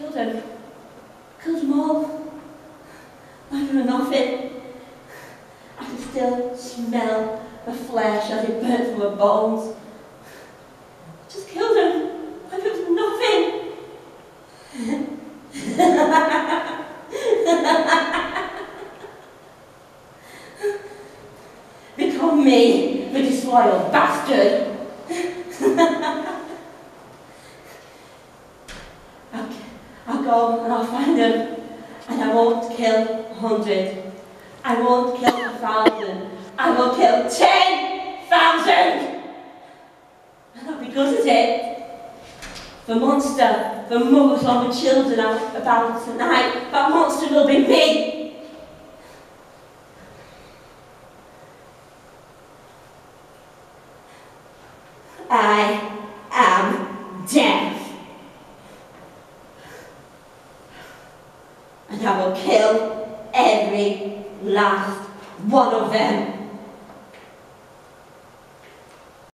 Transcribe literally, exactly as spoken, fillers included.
killed them. Killed them all. I don't know nothing. I can still smell the flesh as it burnt from her bones. Just killed them. Like it was nothing. Become me, the disloyal bastard. I'll, I'll go and I'll find them, and I won't kill a hundred. I won't kill a thousand. I will kill ten thousand. And I'll be good at it. The monster, the mothers on the children out about tonight, that monster will be me. I am death. And I will kill every last one of them.